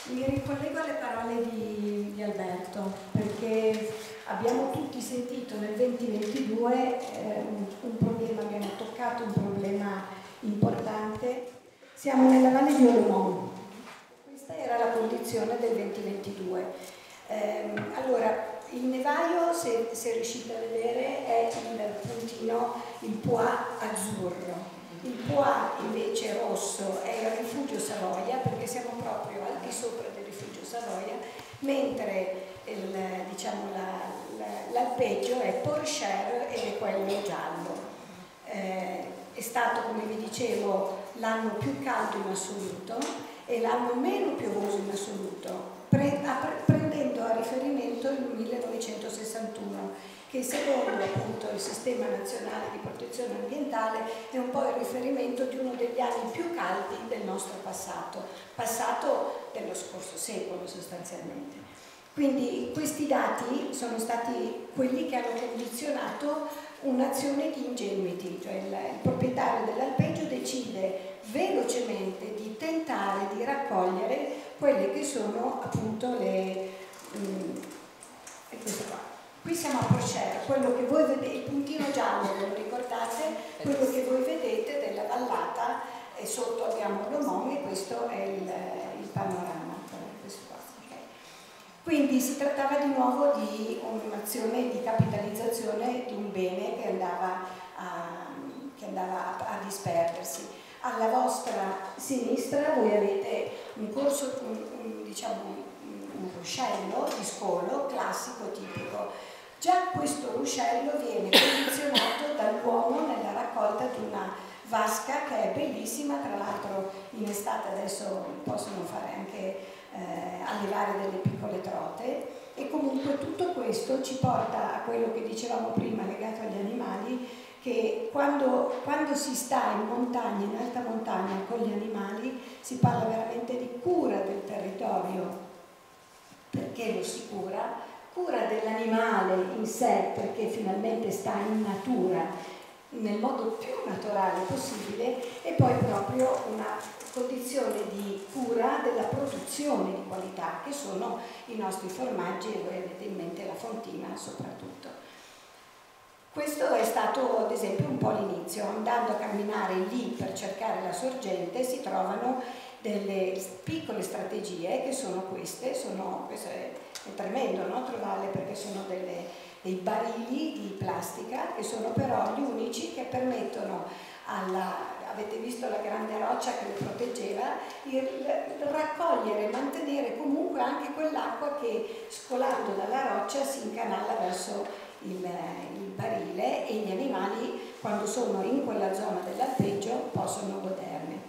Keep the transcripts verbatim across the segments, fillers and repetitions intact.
Mi ricollego alle parole di, di Alberto, perché abbiamo tutti sentito nel duemilaventidue eh, un, un problema, abbiamo toccato un problema importante. Siamo nella Valle di Olomont. Questa era la condizione del duemilaventidue. Eh, allora, il nevaio, se, se riuscite a vedere, è il puntino, il Poix azzurro. Il Poix invece rosso è il rifugio Savoia, perché siamo proprio al di sopra del rifugio Savoia, mentre il, diciamo, l'alpeggio la, la, è Porcher ed è quello giallo. Eh, è stato, come vi dicevo, l'anno più caldo in assoluto e l'anno meno piovoso in assoluto, pre, a, prendendo a riferimento il millenovecentosessantuno, che secondo appunto il Sistema Nazionale di Protezione Ambientale è un po' il riferimento di uno degli anni più caldi del nostro passato, passato dello scorso secolo sostanzialmente. Quindi questi dati sono stati quelli che hanno condizionato un'azione di ingenuity, cioè il, il proprietario dell'alpeggio decide velocemente di tentare di raccogliere quelle che sono appunto le... Um, e questo qua. Qui siamo a Porcher, quello che voi vedete, il puntino giallo, ve lo ricordate? Quello che voi vedete della vallata, e sotto abbiamo l'Olomont e questo è il, il panorama. Questo qua, okay. Quindi si trattava di nuovo di un'azione di capitalizzazione di un bene che andava a, che andava a, a disperdersi. Alla vostra sinistra voi avete un corso, un, un, diciamo, un ruscello di scolo classico tipico. Già questo ruscello viene condizionato dall'uomo nella raccolta di una vasca che è bellissima, tra l'altro in estate adesso possono fare anche eh, allevare delle piccole trote, e comunque tutto questo ci porta a quello che dicevamo prima legato agli animali, che quando, quando si sta in montagna, in alta montagna con gli animali, si parla veramente di cura del territorio, perché lo si cura, cura dell'animale in sé, perché finalmente sta in natura, nel modo più naturale possibile, e poi proprio una condizione di cura della produzione di qualità, che sono i nostri formaggi, e voi avete in mente la fontina soprattutto. Questo è stato ad esempio un po' l'inizio. Andando a camminare lì per cercare la sorgente si trovano delle piccole strategie che sono queste, sono, questo è, è tremendo, no? Trovarle, perché sono delle, dei barili di plastica che sono però gli unici che permettono alla, avete visto la grande roccia che le proteggeva, il, il raccogliere e mantenere comunque anche quell'acqua che scolando dalla roccia si incanala verso il, il barile, e gli animali quando sono in quella zona dell'alpeggio possono goderne.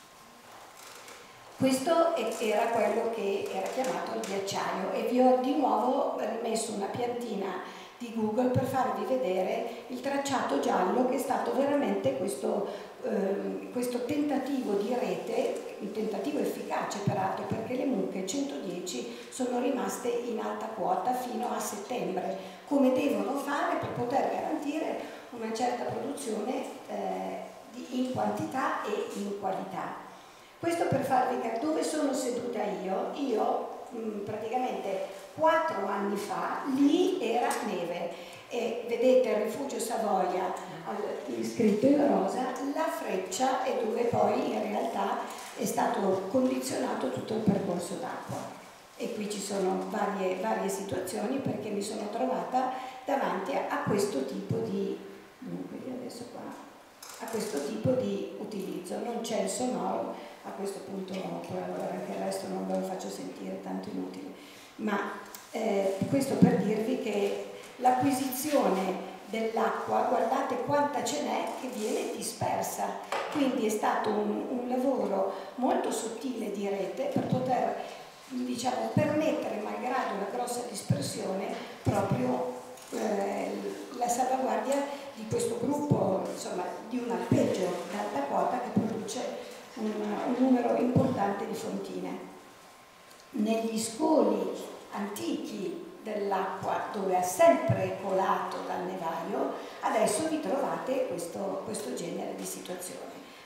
Questo era quello che era chiamato il ghiacciaio, e vi ho di nuovo rimesso una piantina di Google per farvi vedere il tracciato giallo, che è stato veramente questo, eh, questo tentativo di rete, un tentativo efficace peraltro, perché le mucche centodieci sono rimaste in alta quota fino a settembre, come devono fare per poter garantire una certa produzione eh, in quantità e in qualità. Questo per farvi capire dove sono seduta io. Io mh, praticamente quattro anni fa, lì era neve, e vedete il rifugio Savoia scritto in rosa, la freccia è dove poi in realtà è stato condizionato tutto il percorso d'acqua. E qui ci sono varie, varie situazioni, perché mi sono trovata davanti a, a questo tipo di, dunque adesso qua, a questo tipo di utilizzo. Non c'è il sonoro, a questo punto no, poi allora anche il resto non ve lo faccio sentire, tanto inutile. Ma eh, questo per dirvi che l'acquisizione dell'acqua, guardate quanta ce n'è che viene dispersa, quindi è stato un, un lavoro molto sottile di rete per poter, diciamo, permettere, malgrado la grossa dispersione, proprio eh, la salvaguardia di questo gruppo, insomma, di un alpeggio d'alta quota che produce un, un numero importante di fontine. Negli scoli antichi dell'acqua, dove ha sempre colato dal nevaio, adesso vi trovate questo, questo genere di situazione.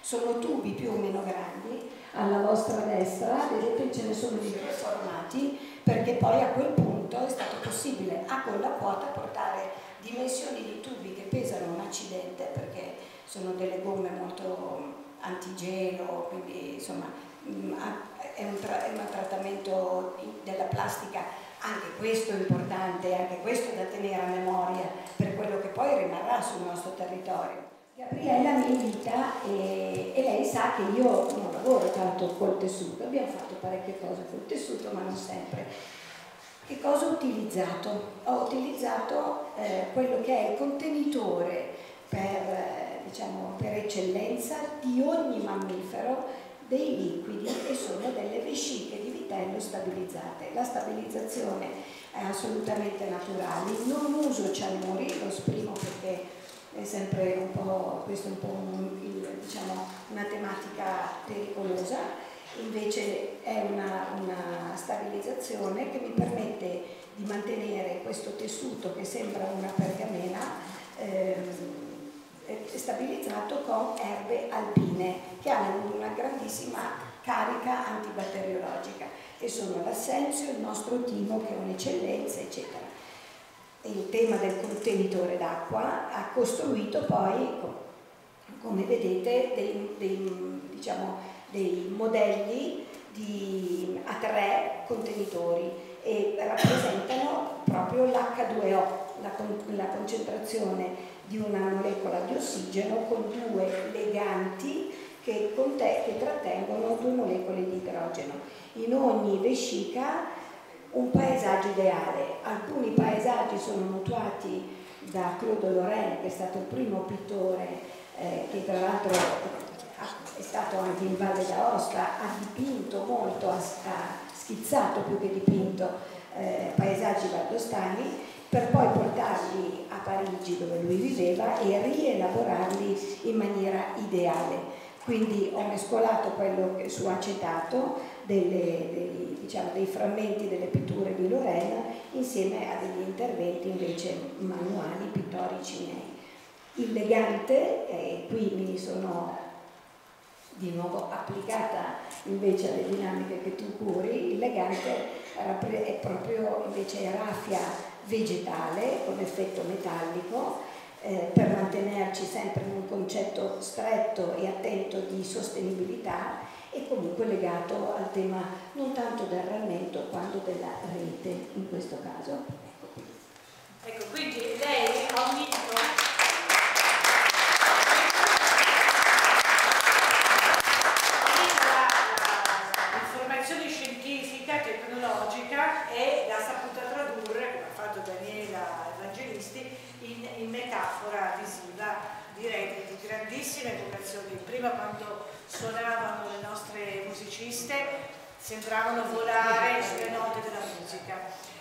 Sono tubi più o meno grandi, alla vostra destra, vedete ce ne sono di due formati, perché poi a quel punto è stato possibile a quella quota portare dimensioni di tubi che pesano un accidente, perché sono delle gomme molto antigelo, quindi insomma è un, tra è un trattamento della plastica, anche questo è importante, anche questo è da tenere a memoria per quello che poi rimarrà sul nostro territorio. Gabriella mi invita e, e lei sa che io non lavoro tanto col tessuto, abbiamo fatto parecchie cose col tessuto ma non sempre. Che cosa ho utilizzato? Ho utilizzato eh, quello che è il contenitore per, eh, diciamo, per eccellenza di ogni mammifero dei liquidi, e sono delle vesciche di vitello stabilizzate. La stabilizzazione è assolutamente naturale, non uso cianuri, lo esprimo perché è sempre un po', questo è un po' un, il, diciamo, una tematica pericolosa, invece è una, una stabilizzazione che mi permette di mantenere questo tessuto che sembra una pergamena ehm, stabilizzato con erbe alpine che hanno una grandissima carica antibatteriologica, e sono l'assenzio, il nostro timo che è un'eccellenza, eccetera. Il tema del contenitore d'acqua ha costruito poi, come vedete, dei, dei, diciamo, dei modelli di, a tre contenitori, e rappresentano proprio l'H due O, la, la concentrazione di una molecola di ossigeno con due leganti che, che trattengono due molecole di idrogeno. In ogni vescica un paesaggio ideale. Alcuni paesaggi sono mutuati da Claude Lorrain, che è stato il primo pittore eh, che tra l'altro è stato anche in Valle d'Aosta, ha dipinto molto, ha, ha schizzato più che dipinto eh, paesaggi valdostani, per poi portarli a Parigi dove lui viveva e rielaborarli in maniera ideale. Quindi ho mescolato quello che su acetato delle, dei, diciamo, dei frammenti delle pitture di Lorraine insieme a degli interventi invece manuali, pittorici miei. Il legante, e qui mi sono di nuovo applicata invece alle dinamiche che tu curi, il legante è proprio invece raffia vegetale con effetto metallico, eh, per mantenerci sempre in un concetto stretto e attento di sostenibilità, e comunque legato al tema non tanto del rammento quanto della rete in questo caso. Ecco, qui. Ecco, quindi lei ha unito l'informazione scientifica, tecnologica, e l'ha saputa tradurre, come ha fatto Daniela Evangelisti, in, in metafora visiva, direi di grandissime vocazioni. Prima, quando suonavano le nostre musiciste, sembravano volare sulle note della musica.